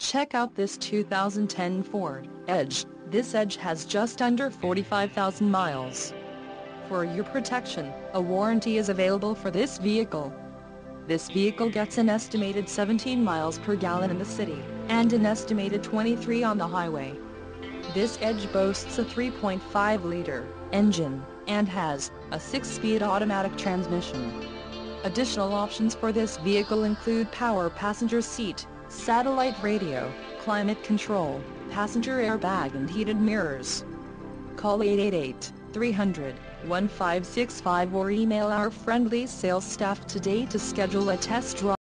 Check out this 2010 Ford Edge. This Edge has just under 45,000 miles. For your protection, a warranty is available for this vehicle. This vehicle gets an estimated 17 miles per gallon in the city, and an estimated 23 on the highway. This Edge boasts a 3.5-liter engine, and has a 6-speed automatic transmission. Additional options for this vehicle include power passenger seat, satellite radio, climate control, passenger airbag and heated mirrors. Call 888-300-1565 or email our friendly sales staff today to schedule a test drive.